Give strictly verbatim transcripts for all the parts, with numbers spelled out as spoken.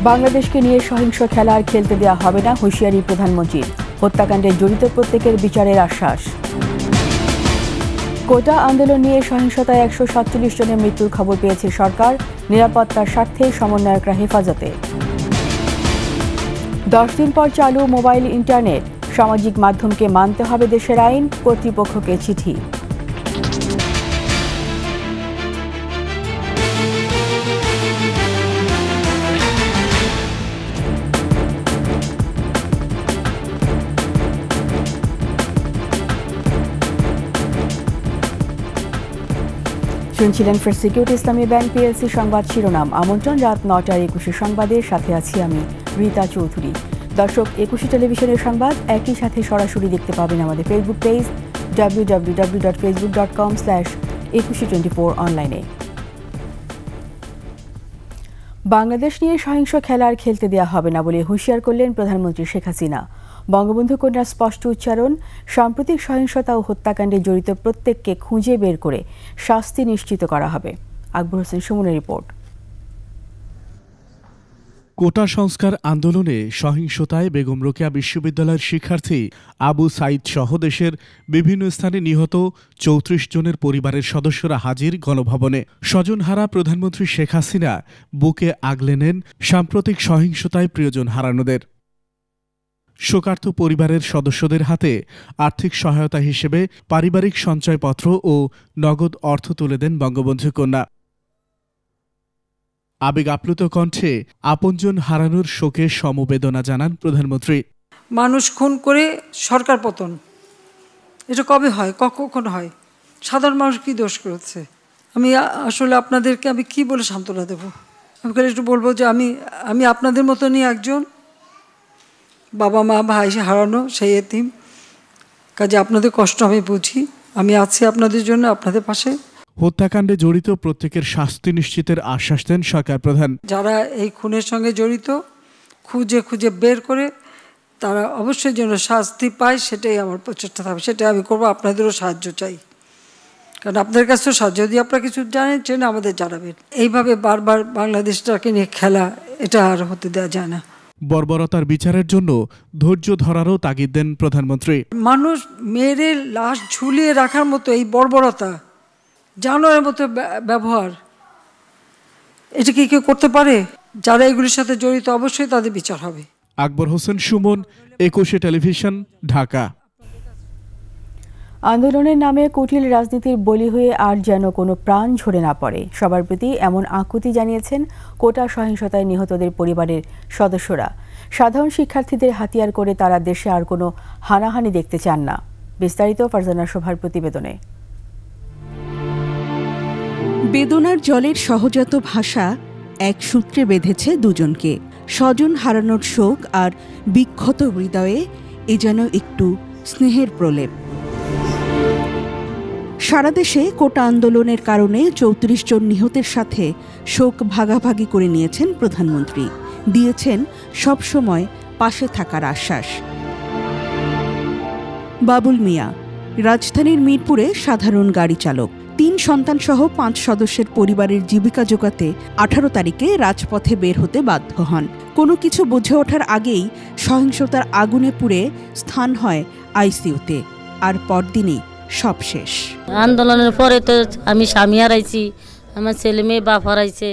বাংলাদেশকে নিয়ে সহিংস খেলা আর খেলতে দেওয়া হবে না, হুঁশিয়ারি প্রধানমন্ত্রীর। হত্যাকাণ্ডে জড়িত প্রত্যেকের বিচারের আশ্বাস। কোটা আন্দোলন নিয়ে সহিংসতায় একশো সাতচল্লিশ জনের মৃত্যুর খবর পেয়েছে সরকার, নিরাপত্তার স্বার্থে সমন্বয়করা হেফাজতে। দশ দিন পর চালু মোবাইল ইন্টারনেট, সামাজিক মাধ্যমকে মানতে হবে দেশের আইন, কর্তৃপক্ষকে চিঠি। শুনছিলেন first security Islami bank PLC সংবাদ শিরোনাম। আমন্ত্রণ রাত নটার একুশে সংবাদের সাথে আছি আমি রীতা চৌধুরী। দর্শক, একুশে টেলিভিশনের সংবাদ একই সাথে সরাসরি দেখতে পাবেন আমাদের Facebook page W W W dot Facebook dot com slash Ekushey twenty four অনলাইনে। বাংলাদেশ নিয়ে সহিংস খেলা আর খেলতে দেওয়া হবে না বলে হুঁশিয়ার করলেন প্রধানমন্ত্রী শেখ হাসিনা। বঙ্গবন্ধু কন্যার স্পষ্ট উচ্চারণ, সাম্প্রতিক সহিংসতা ও হত্যাকাণ্ডে জড়িত প্রত্যেককে খুঁজে বের করে শাস্তি নিশ্চিত করা হবে। আকবর হোসেন সুমনের রিপোর্ট। কোটা সংস্কার আন্দোলনে সহিংসতায় বেগম রোকেয়া বিশ্ববিদ্যালয়ের শিক্ষার্থী আবু সাইদ সহ দেশের বিভিন্ন স্থানে নিহত চৌত্রিশ জনের পরিবারের সদস্যরা হাজির গণভবনে। স্বজনহারা প্রধানমন্ত্রী শেখ হাসিনা বুকে আগলে নেন সাম্প্রতিক সহিংসতায় প্রিয়জন হারানোদের। শোকার্ত পরিবারের সদস্যদের হাতে আর্থিক সহায়তা হিসেবে পারিবারিক সঞ্চয়পত্র ও নগদ অর্থ তুলে দেন বঙ্গবন্ধু কন্যা। আবেগ আপ্লুত কণ্ঠে আপনজন হারানোর শোকে সমবেদনা জানান প্রধানমন্ত্রী। মানুষ খুন করে সরকার পতন, এটা কবে হয়, কখন হয়? সাধারণ মানুষ কি দোষ করেছে? আমি আসলে আপনাদেরকে আমি কি বলে সান্ত্বনা দেব? আমি খালি একটু বলবো যে আমি আমি আপনাদের মতনই একজন, বাবা মা ভাই হারানো সেই এতিম। কাজে আপনাদের কষ্ট আমি বুঝি, আমি আছি আপনাদের জন্য, আপনাদের পাশে। হত্যাকাণ্ডে জড়িত প্রত্যেকের শাস্তি নিশ্চিতের আশ্বাস দেন সরকার প্রধান। যারা এই খুনের সঙ্গে জড়িত খুঁজে খুঁজে বের করে তারা অবশ্যই যেন শাস্তি পায়, সেটাই আমার প্রচেষ্টা থাকবে, সেটাই আমি করবো। আপনাদেরও সাহায্য চাই, কারণ আপনাদের কাছেও সাহায্য, যদি আপনারা কিছু জানেন চেনে আমাদের জানাবেন। এইভাবে বারবার বাংলাদেশটাকে নিয়ে খেলা, এটা আর হতে দেওয়া যায় না। বর্বরতার বিচারের জন্য ধৈর্য ধরারও তাগিদ দেন প্রধানমন্ত্রী। মানুষ মেরে লাশ ঝুলিয়ে রাখার মতো এই বর্বরতা, জানোয়ারের মতো ব্যবহার, এটা কি কেউ করতে পারে? যারা এগুলির সাথে জড়িত অবশ্যই তাদের বিচার হবে। আকবর হোসেন সুমন, একুশে টেলিভিশন, ঢাকা। আন্দোলনের নামে কুটিল রাজনীতির বলি হয়ে আর যেন কোনো প্রাণ ঝরে না পড়ে, সবার প্রতি এমন আকুতি জানিয়েছেন কোটা সহিংসতায় নিহতদের পরিবারের সদস্যরা। সাধারণ শিক্ষার্থীদের হাতিয়ার করে তারা দেশে আর কোনো হানাহানি দেখতে চান না। বিস্তারিত ফারজানা শোভার প্রতিবেদনে। বেদনার জলের সহজাত ভাষা এক সূত্রে বেঁধেছে দুজনকে। স্বজন হারানোর শোক আর বিক্ষত হৃদয়ে এ যেন একটু স্নেহের প্রলেপ। সারা দেশে কোটা আন্দোলনের কারণে চৌত্রিশ জন নিহতের সাথে শোক ভাগাভাগি করে নিয়েছেন প্রধানমন্ত্রী, দিয়েছেন সবসময় পাশে থাকার আশ্বাস। বাবুল মিয়া রাজধানীর মিরপুরে সাধারণ গাড়ি চালক, তিন সন্তানসহ পাঁচ সদস্যের পরিবারের জীবিকা জোগাতে আঠারো তারিখে রাজপথে বের হতে বাধ্য হন। কোনো কিছু বুঝে ওঠার আগেই সহিংসতার আগুনে পুড়ে স্থান হয় আইসিইউতে, আর পরদিনই সব শেষ। আন্দোলনের পরে তো আমি স্বামী হারাইছি, আমার ছেলে মেয়ে বাপ হারাইছে।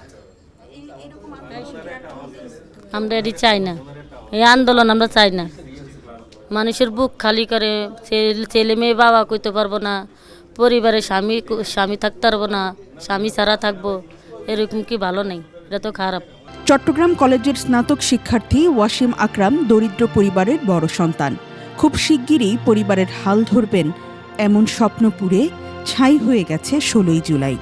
আমরা এটি চাই না, এই আন্দোলন আমরা চাই না। মানুষের বুক খালি করে, ছেলে মেয়ে বাবা কইতে পারবো না, পরিবারে স্বামী স্বামী থাকতে পারবো না, স্বামী ছাড়া থাকবো, এরকম কি ভালো নেই? এটা তো খারাপ। চট্টগ্রাম কলেজের স্নাতক শিক্ষার্থী ওয়াসিম আকরাম দরিদ্র পরিবারের বড় সন্তান। খুব শিগগিরই পরিবারের হাল ধরবেন এমন স্বপ্ন পুড়ে ছাই হয়ে গেছে ষোলোই জুলাই।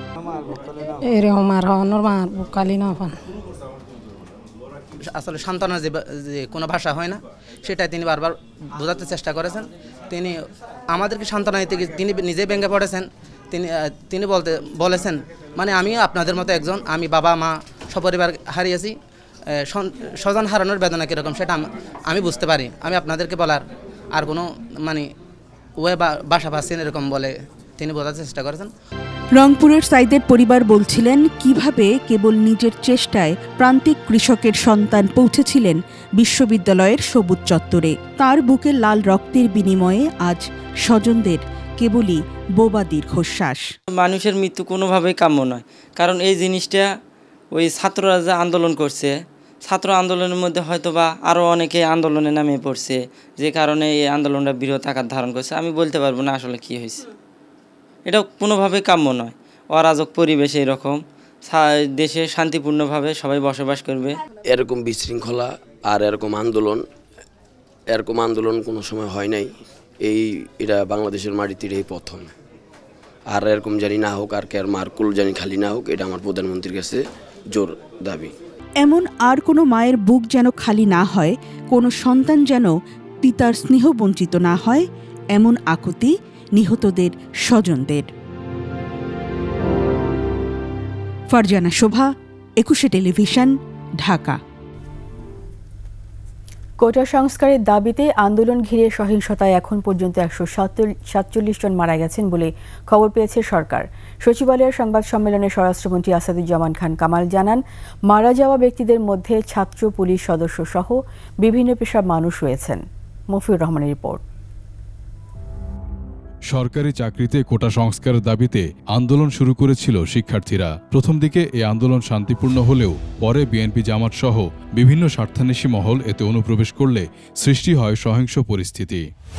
আসলে সান্ত্বনার যে কোনো ভাষা হয় না, সেটাই তিনি বারবার বোঝাতে চেষ্টা করেছেন। তিনি আমাদেরকে সান্ত্বনা দিতে তিনি নিজে ভেঙে পড়েছেন। তিনি তিনি বলতে বলেছেন, মানে আমিও আপনাদের মতো একজন, আমি বাবা মা সপরিবার হারিয়েছি, স্বজন হারানোর বেদনা কীরকম সেটা আমি বুঝতে পারি। আমি আপনাদেরকে বলার আর কোনো মানে ওয়ে বা বাসা পাচ্ছেন এরকম বলে তিনি বোঝার চেষ্টা করেছেন। রংপুরের সাইদের পরিবার বলছিলেন কিভাবে কেবল নিজের চেষ্টায় প্রান্তিক কৃষকের সন্তান পৌঁছেছিলেন বিশ্ববিদ্যালয়ের সবুজ চত্বরে। তার বুকে লাল রক্তের বিনিময়ে আজ স্বজনদের কেবলই বোবা দীর্ঘশ্বাস। মানুষের মৃত্যু কোনোভাবেই কাম্য নয়, কারণ এই জিনিসটা ওই ছাত্ররা যে আন্দোলন করছে, ছাত্র আন্দোলনের মধ্যে হয়তো বা আরও অনেকে আন্দোলনে নামে পড়ছে, যে কারণে এই আন্দোলনটা বৃহৎ আকার ধারণ করছে। আমি বলতে পারবো না আসলে কী হয়েছে, এটা কোনোভাবেই কাম্য নয়। অরাজক পরিবেশ এরকম, দেশে শান্তিপূর্ণভাবে সবাই বসবাস করবে। এরকম বিশৃঙ্খলা আর এরকম আন্দোলন এরকম আন্দোলন কোনো সময় হয় নাই। এই এটা বাংলাদেশের মাটিতে এই প্রথম। আর এরকম জানি না হোক, আর কার মারকুল জানি খালি না হোক, এটা আমার প্রধানমন্ত্রীর কাছে জোর দাবি। এমন আর কোনো মায়ের বুক যেন খালি না হয়, কোনো সন্তান যেন পিতার স্নেহ বঞ্চিত না হয়, এমন আকুতি নিহতদের স্বজনদের। ফারজানা শোভা, একুশে টেলিভিশন, ঢাকা। কোটা সংস্কারের দাবিতে আন্দোলন ঘিরে সহিংসতায় এখন পর্যন্ত একশো সাতচল্লিশ জন মারা গেছেন বলে খবর পেয়েছে সরকার। সচিবালয়ের সংবাদ সম্মেলনে স্বরাষ্ট্রমন্ত্রী আসাদুজ্জামান খান কামাল জানান, মারা যাওয়া ব্যক্তিদের মধ্যে ছাত্র, পুলিশ সদস্য সহ বিভিন্ন পেশার মানুষ রয়েছেন। মফিউর রহমানের রিপোর্ট। সরকারি চাকরিতে কোটা সংস্কারের দাবিতে আন্দোলন শুরু করেছিল শিক্ষার্থীরা। প্রথম দিকে এই আন্দোলন শান্তিপূর্ণ হলেও পরে বিএনপি জামাত সহ বিভিন্ন স্বার্থান্বেষী মহল এতে অনুপ্রবেশ করলে সৃষ্টি হয় সহিংস পরিস্থিতি।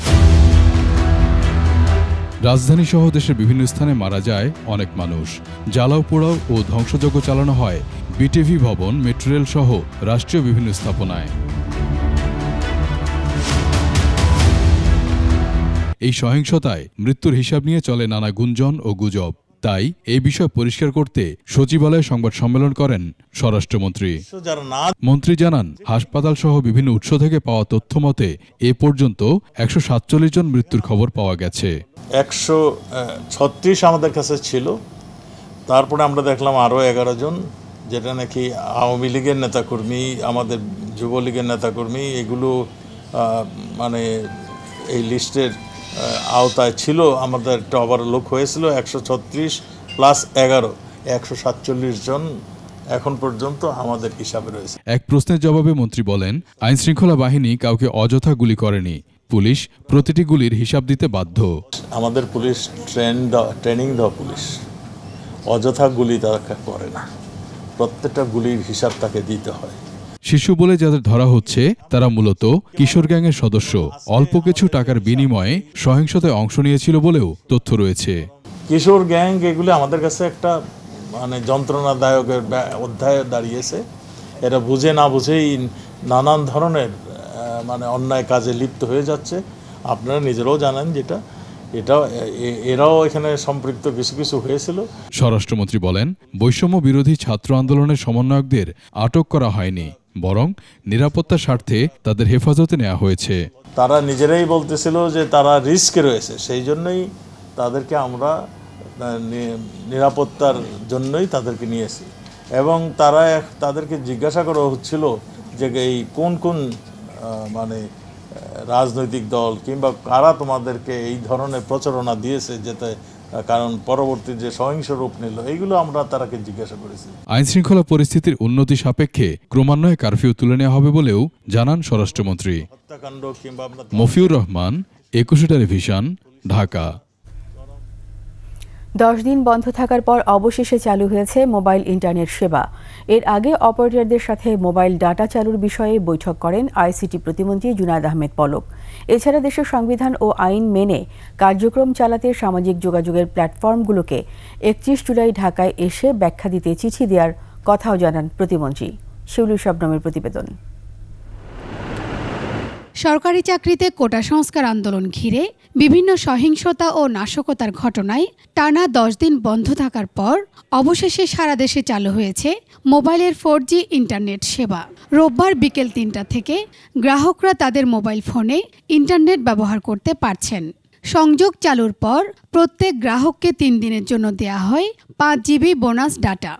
রাজধানী সহ দেশের বিভিন্ন স্থানে মারা যায় অনেক মানুষ। জ্বালাও পোড়াও ও ধ্বংসযজ্ঞ চালানো হয় বিটিভি ভবন, মেট্রো রেল সহ রাষ্ট্রীয় বিভিন্ন স্থাপনায়। এই সহিংসতায় মৃত্যুর হিসাব নিয়ে চলে নানা গুঞ্জন ও গুজব। তাই এই বিষয় পরিষ্কার করতে সচিবালয়ে সংবাদ সম্মেলন করেন স্বরাষ্ট্রমন্ত্রী। মন্ত্রী জানান, হাসপাতাল সহ বিভিন্ন উৎস থেকে পাওয়া তথ্য মতে এ পর্যন্ত একশো সাতচল্লিশ জন মৃত্যুর খবর পাওয়া গেছে। একশো ছত্রিশ আমাদের কাছে ছিল, তারপরে আমরা দেখলাম আরও এগারো জন, যেটা নাকি আওয়ামী লীগের নেতাকর্মী, আমাদের যুবলীগের নেতাকর্মী, এগুলো মানে এই লিস্টের আওতায় ছিল। আমাদের একটা ওভারলোক হয়েছিল একশো ছত্রিশ প্লাস এগারো, একশো সাতচল্লিশ জন এখন পর্যন্ত আমাদের হিসাবে রয়েছে। এক প্রশ্নের জবাবে মন্ত্রী বলেন, আইনশৃঙ্খলা বাহিনী কাউকে অযথা গুলি করেনি, পুলিশ প্রতিটি গুলির হিসাব দিতে বাধ্য। আমাদের পুলিশ ট্রেন ট্রেনিং দেওয়া পুলিশ, অযথা গুলি তারা করে না, প্রত্যেকটা গুলির হিসাব তাকে দিতে হয়। শিশু বলে যাদের ধরা হচ্ছে তারা মূলত কিশোর গ্যাংয়ের সদস্য। অল্প কিছু টাকার বিনিময়ে সহিংসতায় অংশ নিয়েছিল বলেও তথ্য রয়েছে। কিশোর গ্যাং এগুলি আমাদের কাছে একটা মানে যন্ত্রণাদায়কের অধ্যায়ে দাঁড়িয়েছে। এরা বুঝে না বুঝেই নানান ধরনের মানে অন্যায় কাজে লিপ্ত হয়ে যাচ্ছে। আপনারা নিজেরাও জানেন যেটা, এটা এরাও এখানে সম্পৃক্ত কিছু কিছু হয়েছিল। স্বরাষ্ট্রমন্ত্রী বলেন, বৈষম্য বিরোধী ছাত্র আন্দোলনের সমন্বয়কদের আটক করা হয়নি, বরং নিরাপত্তার স্বার্থে তাদের হেফাজতে নেওয়া হয়েছে। তারা নিজেরাই বলতেছিল যে তারা রিস্কে রয়েছে, সেই জন্যই তাদেরকে আমরা নিরাপত্তার জন্যই তাদেরকে নিয়েছি। এবং তারা তাদেরকে জিজ্ঞাসা করা হচ্ছিল যে এই কোন কোন মানে রাজনৈতিক দল কিংবা কারা তোমাদেরকে এই ধরনের প্রচারণা দিয়েছে, যেতে কারণ পরবর্তী যে সহিংস রূপ নিল, এইগুলো আমরা তারাকে জিজ্ঞাসা করেছি। আইনশৃঙ্খলা পরিস্থিতির উন্নতি সাপেক্ষে ক্রমান্বয়ে কারফিউ তুলে নেওয়া হবে বলেও জানান স্বরাষ্ট্রমন্ত্রী। মফিউর রহমান, একুশে টেলিভিশন, ঢাকা। দশ দিন বন্ধ থাকার পর অবশেষে চালু হয়েছে মোবাইল ইন্টারনেট সেবা। এর আগে অপারেটরদের সাথে মোবাইল ডাটা চালুর বিষয়ে বৈঠক করেন আইসিটি প্রতিমন্ত্রী জুনায়েদ আহমেদ পলক। এছাড়া দেশের সংবিধান ও আইন মেনে কার্যক্রম চালাতে সামাজিক যোগাযোগের প্ল্যাটফর্মগুলোকে একত্রিশ জুলাই ঢাকায় এসে ব্যাখ্যা দিতে চিঠি দেওয়ার কথাও জানান প্রতিমন্ত্রী। শিউলি শবনমের প্রতিবেদন। সরকারি চাকরিতে কোটা সংস্কার আন্দোলন ঘিরে বিভিন্ন সহিংসতা ও নাশকতার ঘটনায় টানা দশ দিন বন্ধ থাকার পর অবশেষে সারা দেশে চালু হয়েছে মোবাইলের ফোর জি ইন্টারনেট সেবা। রোববার বিকেল তিনটা থেকে গ্রাহকরা তাদের মোবাইল ফোনে ইন্টারনেট ব্যবহার করতে পারছেন। সংযোগ চালুর পর প্রত্যেক গ্রাহককে তিন দিনের জন্য দেয়া হয় পাঁচ জিবি বোনাস ডাটা।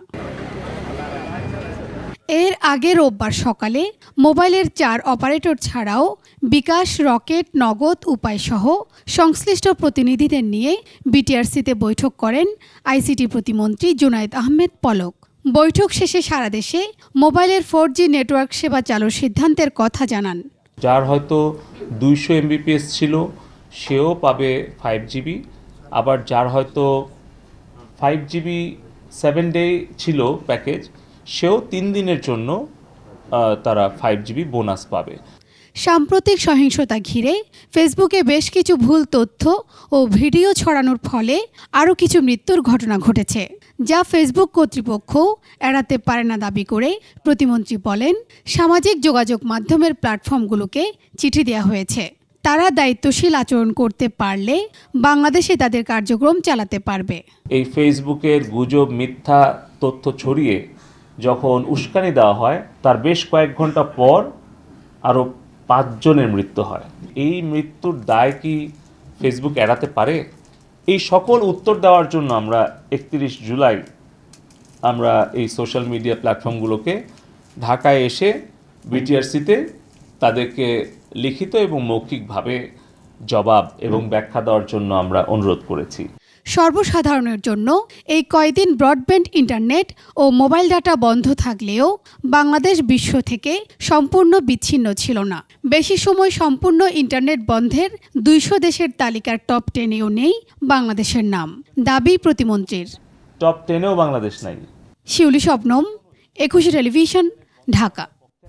এর আগে রোববার সকালে মোবাইলের চার অপারেটর ছাড়াও বিকাশ, রকেট, নগদ, উপায়সহ সংশ্লিষ্ট প্রতিনিধিদের নিয়ে বিটিআরসিতে বৈঠক করেন আইসিটি প্রতিমন্ত্রী জুনায়েদ আহমেদ পলক। বৈঠক শেষে সারা দেশে মোবাইলের ফোর জি নেটওয়ার্ক সেবা চালুর সিদ্ধান্তের কথা জানান। যার হয়তো দুইশো এমবিপিএস ছিল সেও পাবে ফাইভ জিবি, আবার যার হয়তো ফাইভ জিবি সেভেন ডে ছিল প্যাকেজ সেও তিন দিনের জন্য তারা ফাইভ জিবি বোনাস পাবে। সাম্প্রতিক সহিংসতা ঘিরে ফেসবুকে বেশ কিছু ভুল তথ্য ও ভিডিও ছড়ানোর ফলে আরও কিছু মৃত্যুর ঘটনা ঘটেছে, যা ফেসবুক কর্তৃপক্ষ এড়াতে পারে না দাবি করে প্রতিমন্ত্রী বলেন, সামাজিক যোগাযোগ মাধ্যমের প্ল্যাটফর্মগুলোকে চিঠি দেওয়া হয়েছে। তারা দায়িত্বশীল আচরণ করতে পারলে বাংলাদেশে তাদের কার্যক্রম চালাতে পারবে। এই ফেসবুকের গুজব, মিথ্যা তথ্য ছড়িয়ে যখন উস্কানি দেওয়া হয় তার বেশ কয়েক ঘন্টা পর আরও পাঁচজনের মৃত্যু হয়। এই মৃত্যুর দায় কি ফেসবুক এড়াতে পারে? এই সকল উত্তর দেওয়ার জন্য আমরা একত্রিশ জুলাই আমরা এই সোশ্যাল মিডিয়া প্ল্যাটফর্মগুলোকে ঢাকায় এসে বিটিআরসিতে তাদেরকে লিখিত এবং মৌখিকভাবে জবাব এবং ব্যাখ্যা দেওয়ার জন্য আমরা অনুরোধ করেছি। সর্বসাধারণের জন্য এই কয়দিন ব্রডব্যান্ড ইন্টারনেট ও মোবাইল ডাটা বন্ধ থাকলেও বাংলাদেশ বিশ্ব থেকে সম্পূর্ণ বিচ্ছিন্ন ছিল না। বেশি সময় সম্পূর্ণ ইন্টারনেট বন্ধের দুইশো দেশের তালিকার টপ টেনেও নেই বাংলাদেশের নাম, দাবি প্রতিমন্ত্রীর। টপ টেনেও বাংলাদেশ নাই। শিউলি শবনম, একুশে টেলিভিশন, ঢাকা।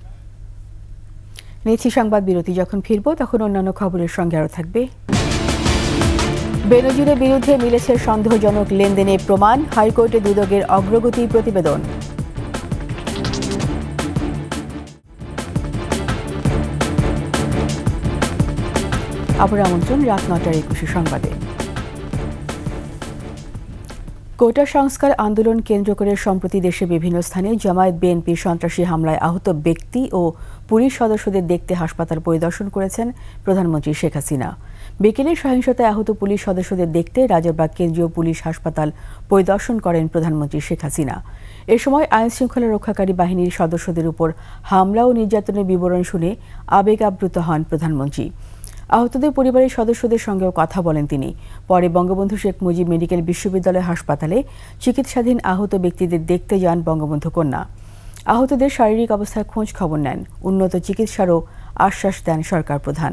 নিচ্ছি সংবাদ বিরতি। যখন ফিরবো তখন অন্যান্য খবরের সঙ্গে আরও থাকবে। বেনজিরের বিরুদ্ধে মিলেছে সন্দেহজনক লেনদেনের প্রমাণ, হাইকোর্টে দুদকের অগ্রগতি প্রতিবেদন। আবার আমন্ত্রণ রাত নটার একুশে সংবাদে। কোটা সংস্কার আন্দোলন কেন্দ্র করে সম্প্রতি দেশে বিভিন্ন স্থানে জামায়াত বিএনপির সন্ত্রাসী হামলায় আহত ব্যক্তি ও পুলিশ সদস্যদের দেখতে হাসপাতাল পরিদর্শন করেছেন প্রধানমন্ত্রী শেখ হাসিনা। বিকেলে সহিংসতায় আহত পুলিশ সদস্যদের দেখতে রাজারবাগ কেন্দ্রীয় পুলিশ হাসপাতাল পরিদর্শন করেন প্রধানমন্ত্রী শেখ হাসিনা। এ সময় আইন শৃঙ্খলা রক্ষাকারী বাহিনীর সদস্যদের উপর হামলা ও নির্যাতনের বিবরণ শুনে আবেগ আপ্লুত হন প্রধানমন্ত্রী। আহতদের পরিবারের সদস্যদের সঙ্গেও কথা বলেন তিনি। পরে বঙ্গবন্ধু শেখ মুজিব মেডিকেল বিশ্ববিদ্যালয় হাসপাতালে চিকিৎসাধীন আহত ব্যক্তিদের দেখতে যান বঙ্গবন্ধু কন্যা। আহতদের শারীরিক অবস্থার খোঁজ খবর নেন, উন্নত চিকিৎসারও আশ্বাস দেন সরকার প্রধান।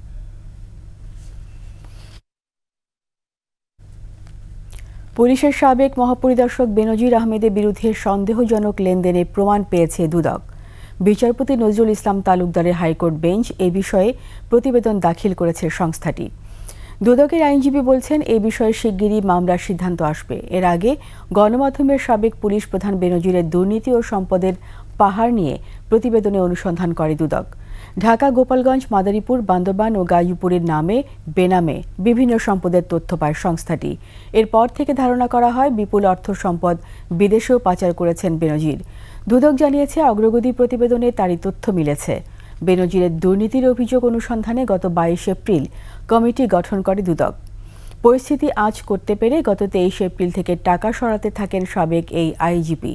পুলিশের সাবেক মহাপরিদর্শক বেনজির আহমেদের বিরুদ্ধে সন্দেহজনক লেনদেনের প্রমাণ পেয়েছে দুদক। বিচারপতি নজরুল ইসলাম তালুকদারের হাইকোর্ট বেঞ্চ এ বিষয়ে প্রতিবেদন দাখিল করেছে সংস্থাটি। দুদকের আইনজীবী বলছেন, এ বিষয়ে শিগগিরই মামলার সিদ্ধান্ত আসবে। এর আগে গণমাধ্যমের সাবেক পুলিশ প্রধান বেনজিরের দুর্নীতি ও সম্পদের পাহাড় নিয়ে প্রতিবেদনে অনুসন্ধান করে দুদক। ঢাকা, গোপালগঞ্জ, মাদারীপুর, বান্দরবান ও গাজীপুরের নামে বেনামে বিভিন্ন সম্পদের তথ্য পায় সংস্থাটি। এরপর থেকে ধারণা করা হয় বিপুল অর্থ সম্পদ বিদেশেও পাচার করেছেন বেনজির। দুদক জানিয়েছে, অগ্রগতি প্রতিবেদনে তারই তথ্য মিলেছে। বেনজিরের দুর্নীতির অভিযোগ অনুসন্ধানে গত বাইশ এপ্রিল কমিটি গঠন করে দুদক। পরিস্থিতি আঁচ করতে পেরে গত তেইশ এপ্রিল থেকে টাকা সরাতে থাকেন সাবেক এই আইজিপি।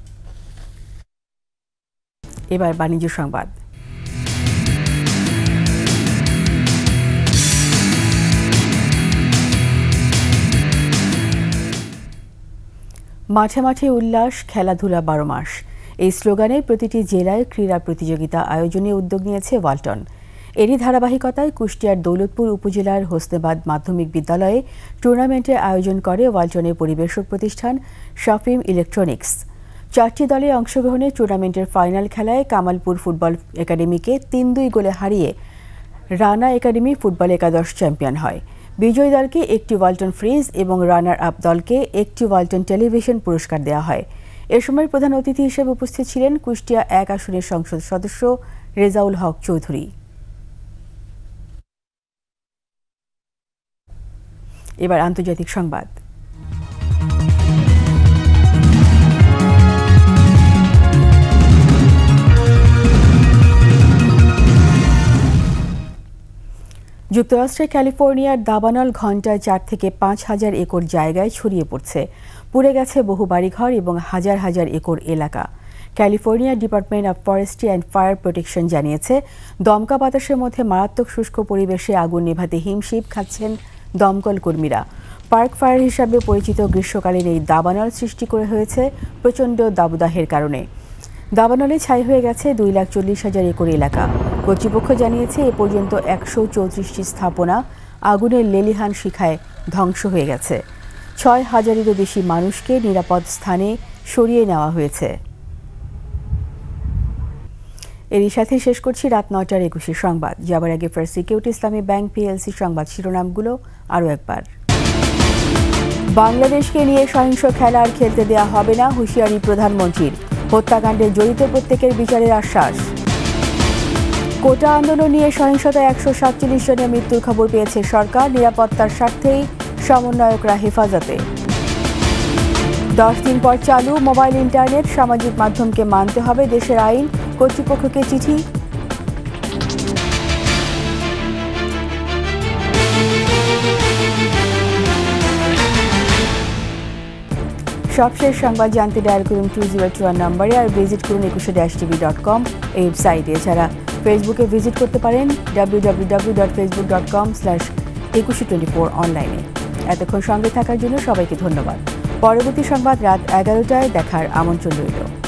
এবার বাণিজ্য সংবাদ। মাঠে মাঠে উল্লাস, খেলাধুলা বারো মাস, এই স্লোগানে প্রতিটি জেলায় ক্রীড়া প্রতিযোগিতা আয়োজনে উদ্যোগ নিয়েছে ওয়ালটন। এরই ধারাবাহিকতায় কুষ্টিয়ার দৌলতপুর উপজেলার হোসনেবাদ মাধ্যমিক বিদ্যালয়ে টুর্নামেন্টের আয়োজন করে ওয়ালটনের পরিবেশক প্রতিষ্ঠান শাফিম ইলেকট্রনিক্স। চারটি দলে অংশগ্রহণে টুর্নামেন্টের ফাইনাল খেলায় কামালপুর ফুটবল একাডেমিকে তিন দুই গোলে হারিয়ে রানা একাডেমি ফুটবল একাদশ চ্যাম্পিয়ন হয়। বিজয়ী দলকে একটি ওয়ালটন ফ্রিজ এবং রানার আপ দলকে একটি ওয়ালটন টেলিভিশন পুরস্কার দেওয়া হয়। এ সময় প্রধান অতিথি হিসেবে উপস্থিত ছিলেন কুষ্টিয়া এক আসনের সংসদ সদস্য রেজাউল হক চৌধুরী। এবার আন্তর্জাতিক সংবাদ। যুক্তরাষ্ট্রের ক্যালিফোর্নিয়ার দাবানল ঘণ্টায় চার থেকে পাঁচ হাজার একর জায়গায় ছড়িয়ে পড়ছে। পুড়ে গেছে বহু বাড়িঘর এবং হাজার হাজার একর এলাকা। California department of forestry and fire protection জানিয়েছে, দমকা বাতাসের মধ্যে মারাত্মক শুষ্ক পরিবেশে আগুন নেভাতে হিমশিম খাচ্ছেন দমকল কর্মীরা। পার্ক ফায়ার হিসাবে পরিচিত গ্রীষ্মকালীন এই দাবানল সৃষ্টি করে হয়েছে প্রচণ্ড দাবদাহের কারণে। দাবানলে ছাই হয়ে গেছে দুই লাখ চল্লিশ হাজার একর এলাকা। কর্তৃপক্ষ জানিয়েছে, এ পর্যন্ত একশো চৌত্রিশটি স্থাপনা আগুনের লেলিহান শিখায় ধ্বংস হয়ে গেছে। ছয় হাজারেরও বেশি মানুষকে নিরাপদ স্থানে সরিয়ে নেওয়া হয়েছে। এরই সাথে শেষ করছি রাত নটার একুশে সংবাদ। যাবার আগে first security Islami bank PLC সংবাদ শিরোনামগুলো আরও একবার। বাংলাদেশকে নিয়ে সহিংস খেলা আর খেলতে দেয়া হবে না, হুঁশিয়ারি প্রধানমন্ত্রীর। হত্যাকাণ্ডে জড়িত প্রত্যেকের বিচারের আশ্বাস। কোটা আন্দোলন নিয়ে সহিংসতায় একশো সাতচল্লিশ জনের মৃত্যুর খবর পেয়েছে সরকার, নিরাপত্তার স্বার্থেই সমন্বয়করা হেফাজতে। দশ দিন পর চালু মোবাইল ইন্টারনেট, সামাজিক মাধ্যমকে মানতে হবে দেশের আইন, কর্তৃপক্ষকে চিঠি। সবশেষ সংবাদ জানতে ডায়াল করুন টু জিরো টু ওয়ান নম্বরে, আর ভিজিট করুন একুশে ড্যাশ টিভি ডট কম এই ওয়েবসাইটে। এছাড়া ফেসবুকে ভিজিট করতে পারেন W W W dot Facebook dot com slash Ekushey twenty four অনলাইনে। এতক্ষণ সঙ্গে থাকার জন্য সবাইকে ধন্যবাদ। পরবর্তী সংবাদ রাত এগারোটায় দেখার আমন্ত্রণ রইল।